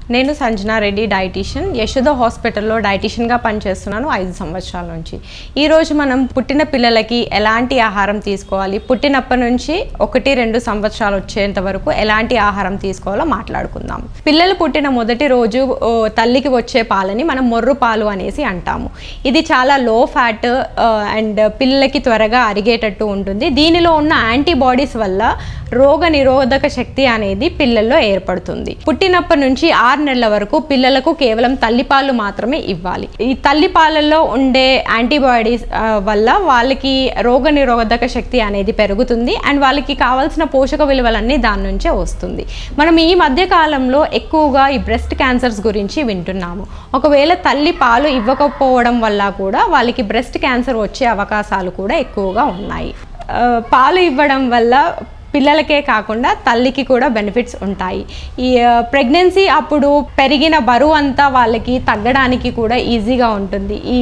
నేను సంజనా రెడ్డి డైటీషియన్ యశోద హాస్పిటల్లో డైటీషియన్గా పనిచేస్తున్నాను 5 సంవత్సరాల నుంచి. ఈరోజు మనం పుట్టిన పిల్లలకి ఎలాంటి ఆహారం తీసుకోవాలి, పుట్టినప్పటి నుంచి 1-2 సంవత్సరాలు వచ్చేంత వరకు ఎలాంటి ఆహారం తీసుకోవాలో మాట్లాడుకుందాం. పిల్లలు పుట్టిన మొదటి రోజు తల్లికి వచ్చే పాలని మనం మొర్రు పాలు అనేసి అంటాము. ఇది చాలా లో ఫ్యాట్ అండ్ పిల్లలకి త్వరగా అరిగేటట్టు ఉంటుంది. దీనిలో ఉన్న యాంటీబాడీస్ వల్ల రోగ నిరోధక శక్తి అనేది పిల్లల్లో ఏర్పడుతుంది. పుట్టినప్పటి నుంచి 6 నెలల వరకు పిల్లలకు కేవలం తల్లిపాలు మాత్రమే ఇవ్వాలి. ఈ తల్లిపాలలో ఉండే యాంటీబాడీస్ వల్ల వాళ్ళకి రోగ నిరోధక శక్తి అనేది పెరుగుతుంది అండ్ వాళ్ళకి కావాల్సిన పోషక విలువలన్నీ దాని నుంచే వస్తుంది. మనం ఈ మధ్య కాలంలో ఎక్కువగా ఈ బ్రెస్ట్ క్యాన్సర్స్ గురించి వింటున్నాము. ఒకవేళ తల్లి పాలు ఇవ్వకపోవడం వల్ల కూడా వాళ్ళకి బ్రెస్ట్ క్యాన్సర్ వచ్చే అవకాశాలు కూడా ఎక్కువగా ఉన్నాయి. పాలు ఇవ్వడం వల్ల పిల్లలకే కాకుండా తల్లికి కూడా బెనిఫిట్స్ ఉంటాయి. ఈ ప్రెగ్నెన్సీ అప్పుడు పెరిగిన బరువు అంతా వాళ్ళకి తగ్గడానికి కూడా ఈజీగా ఉంటుంది. ఈ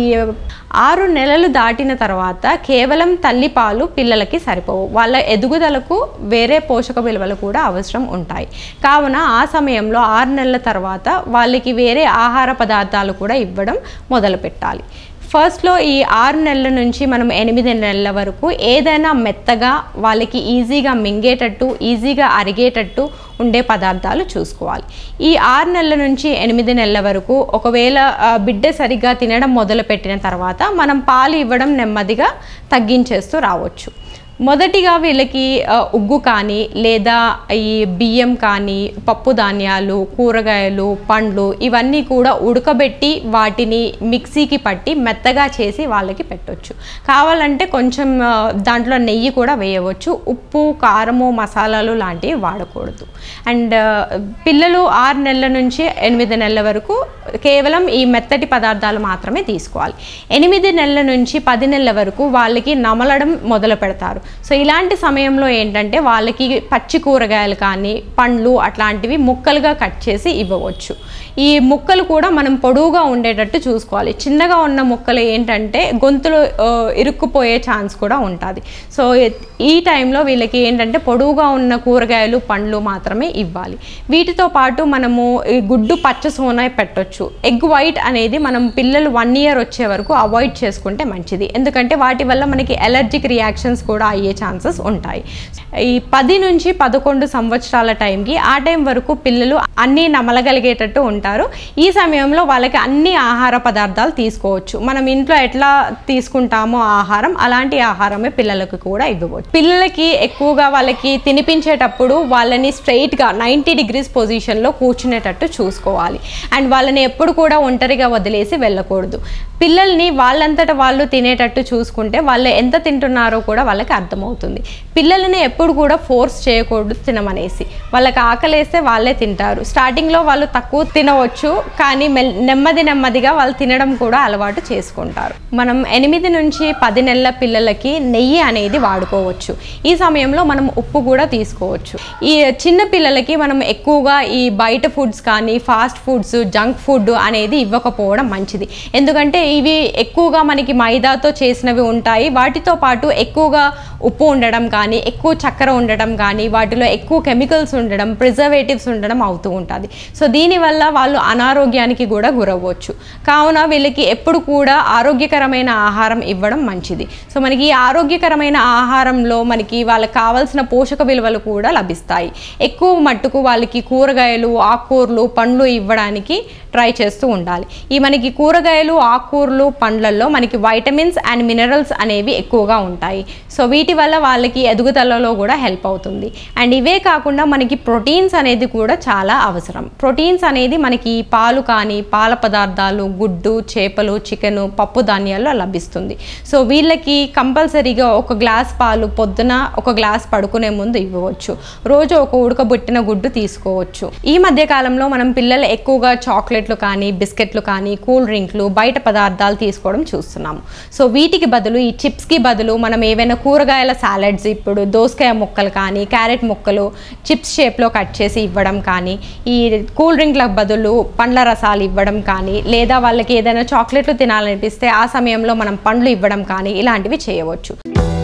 6 నెలలు దాటిన తర్వాత కేవలం తల్లిపాలు పిల్లలకి సరిపోవు. వాళ్ళ ఎదుగుదలకు వేరే పోషక విలువలు కూడా అవసరం ఉంటాయి. కావున ఆ సమయంలో 6 నెలల తర్వాత వాళ్ళకి వేరే ఆహార పదార్థాలు కూడా ఇవ్వడం మొదలు పెట్టాలి. ఫస్ట్లో ఈ 6 నెలల నుంచి మనం 8 నెలల వరకు ఏదైనా మెత్తగా వాళ్ళకి ఈజీగా మింగేటట్టు, ఈజీగా అరిగేటట్టు ఉండే పదార్థాలు చూసుకోవాలి. ఈ 6 నెలల నుంచి 8 నెలల వరకు ఒకవేళ బిడ్డ సరిగ్గా తినడం మొదలుపెట్టిన తర్వాత మనం పాలు ఇవ్వడం నెమ్మదిగా తగ్గించేస్తూ రావచ్చు. మొదటిగా వీళ్ళకి ఉగ్గు కానీ లేదా ఈ బియ్యం కానీ, పప్పు ధాన్యాలు, కూరగాయలు, పండ్లు ఇవన్నీ కూడా ఉడకబెట్టి వాటిని మిక్సీకి పట్టి మెత్తగా చేసి వాళ్ళకి పెట్టవచ్చు. కావాలంటే కొంచెం దాంట్లో నెయ్యి కూడా వేయవచ్చు. ఉప్పు, కారము, మసాలాలు లాంటివి వాడకూడదు. అండ్ పిల్లలు 6 నెలల నుంచి 8 నెలల వరకు కేవలం ఈ మెత్తటి పదార్థాలు మాత్రమే తీసుకోవాలి. 8 నెలల నుంచి 10 నెలల వరకు వాళ్ళకి నమలడం మొదలు పెడతారు. సో ఇలాంటి సమయంలో ఏంటంటే వాళ్ళకి పచ్చి కూరగాయలు కానీ, పండ్లు అట్లాంటివి ముక్కలుగా కట్ చేసి ఇవ్వవచ్చు. ఈ ముక్కలు కూడా మనం పొడవుగా ఉండేటట్టు చూసుకోవాలి. చిన్నగా ఉన్న ముక్కలు ఏంటంటే గొంతులో ఇరుక్కుపోయే ఛాన్స్ కూడా ఉంటుంది. సో ఈ టైంలో వీళ్ళకి ఏంటంటే పొడవుగా ఉన్న కూరగాయలు, పండ్లు మాత్రమే ఇవ్వాలి. వీటితో పాటు మనము ఈ గుడ్డు పచ్చ సోనా పెట్టొచ్చు. ఎగ్ వైట్ అనేది మనం పిల్లలు 1 year వచ్చే వరకు అవాయిడ్ చేసుకుంటే మంచిది. ఎందుకంటే వాటి వల్ల మనకి ఎలర్జిక్ రియాక్షన్స్ కూడా అయ్యే ఛాన్సెస్ ఉంటాయి. ఈ 10 నుంచి 11 సంవత్సరాల టైంకి ఆ టైం వరకు పిల్లలు అన్నీ నమలగలిగేటట్టు ఉంటారు. ఈ సమయంలో వాళ్ళకి అన్ని ఆహార పదార్థాలు తీసుకోవచ్చు. మనం ఇంట్లో ఎట్లా తీసుకుంటామో ఆహారం అలాంటి ఆహారమే పిల్లలకు కూడా ఇవ్వవచ్చు. పిల్లలకి ఎక్కువగా వాళ్ళకి తినిపించేటప్పుడు వాళ్ళని స్ట్రైట్గా 90 degrees పొజిషన్లో కూర్చునేటట్టు చూసుకోవాలి. అండ్ వాళ్ళని ఎప్పుడు కూడా ఒంటరిగా వదిలేసి వెళ్ళకూడదు. పిల్లల్ని వాళ్ళంతటా వాళ్ళు తినేటట్టు చూసుకుంటే వాళ్ళు ఎంత తింటున్నారో కూడా వాళ్ళకి అర్థమవుతుంది. పిల్లలని ఎప్పుడు కూడా ఫోర్స్ చేయకూడదు తినమనేసి. వాళ్ళకి ఆకలేస్తే వాళ్ళే తింటారు. స్టార్టింగ్లో వాళ్ళు తక్కువ తినవచ్చు, కానీ నెమ్మదిగా వాళ్ళు తినడం కూడా అలవాటు చేసుకుంటారు. మనం 8 నుంచి 10 నెలల పిల్లలకి నెయ్యి అనేది వాడుకోవచ్చు. ఈ సమయంలో మనం ఉప్పు కూడా తీసుకోవచ్చు. ఈ చిన్న పిల్లలకి మనం ఎక్కువగా ఈ బయట ఫుడ్స్ కానీ, ఫాస్ట్ ఫుడ్స్, జంక్ ఫుడ్ అనేది ఇవ్వకపోవడం మంచిది. ఎందుకంటే ఇవి ఎక్కువగా మనకి మైదాతో చేసినవి ఉంటాయి. వాటితో పాటు ఎక్కువగా ఉప్పు ఉండడం కానీ, ఎక్కువ చక్కెర ఉండడం కానీ, వాటిలో ఎక్కువ కెమికల్స్ ఉండడం, ప్రిజర్వేటివ్స్ ఉండడం అవుతూ ఉంటుంది. సో దీనివల్ల వాళ్ళు అనారోగ్యానికి కూడా గురవ్వచ్చు. కావున వీళ్ళకి ఎప్పుడు కూడా ఆరోగ్యకరమైన ఆహారం ఇవ్వడం మంచిది. సో మనకి ఈ ఆరోగ్యకరమైన ఆహారంలో మనకి వాళ్ళకి కావాల్సిన పోషక విలువలు కూడా లభిస్తాయి. ఎక్కువ మట్టుకు వాళ్ళకి కూరగాయలు, ఆకుకూరలు, పండ్లు ఇవ్వడానికి ట్రై చేస్తూ ఉండాలి. ఈ మనకి కూరగాయలు, ఆకుకూరలు, పండ్లల్లో మనకి వైటమిన్స్ అండ్ మినరల్స్ అనేవి ఎక్కువగా ఉంటాయి. సో వీటి వల్ల వాళ్ళకి ఎదుగుదలలో కూడా హెల్ప్ అవుతుంది. అండ్ ఇవే కాకుండా మనకి ప్రోటీన్స్ అనేది కూడా చాలా అవసరం. ప్రోటీన్స్ అనేది మనకి పాలు కానీ, పాల పదార్థాలు, గుడ్డు, చేపలు, చికెను, పప్పు ధాన్యాల్లో లభిస్తుంది. సో వీళ్ళకి కంపల్సరీగా 1 గ్లాస్ పాలు పొద్దున, 1 గ్లాస్ పడుకునే ముందు ఇవ్వవచ్చు. రోజు 1 ఉడకబెట్టిన గుడ్డు తీసుకోవచ్చు. ఈ మధ్య కాలంలో మనం పిల్లలు ఎక్కువగా చాక్లెట్లు కానీ, బిస్కెట్లు కానీ, కూల్ డ్రింక్లు, బయట పదార్థాలు తీసుకోవడం చూస్తున్నాము. సో వీటికి బదులు ఈ చిప్స్కి బదులు మనం ఏవైనా కూరగాయల సాలడ్స్, ఇప్పుడు దోసకాయ ముక్కలు కానీ, క్యారెట్ ముక్కలు చిప్స్ షేప్లో కట్ చేసి ఇవ్వడం కానీ, ఈ కూల్ డ్రింక్లకు బదులు పండ్ల రసాలు ఇవ్వడం కానీ, లేదా వాళ్ళకి ఏదైనా చాక్లెట్లు తినాలనిపిస్తే ఆ సమయంలో మనం పండ్లు ఇవ్వడం కానీ ఇలాంటివి చేయవచ్చు.